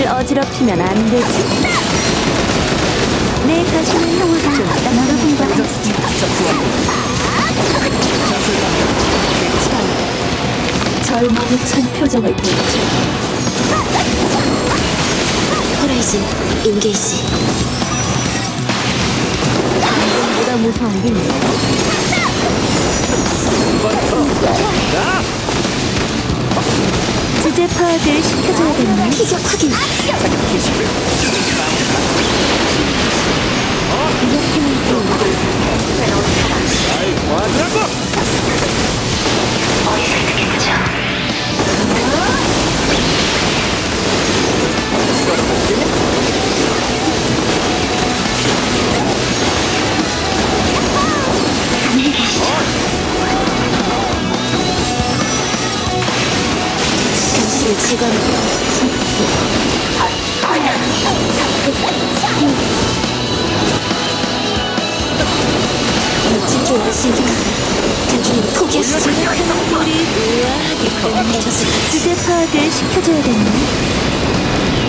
나를 어지럽히면 안 되지. 내 자신의 형을 좀 따라본 것 같지. 절망에 찬 표정을 보여줘. 호라이즌 인게이지. 보다 무서운 게 있네. 주제 파악을 시켜줘야겠네. 피격 확인. 당신을 제거하는 멋진 게임을 생각하면 당신은 포기하시지. 우리 우아하게 끝내주세요. 주제 파악을 시켜줘야겠네.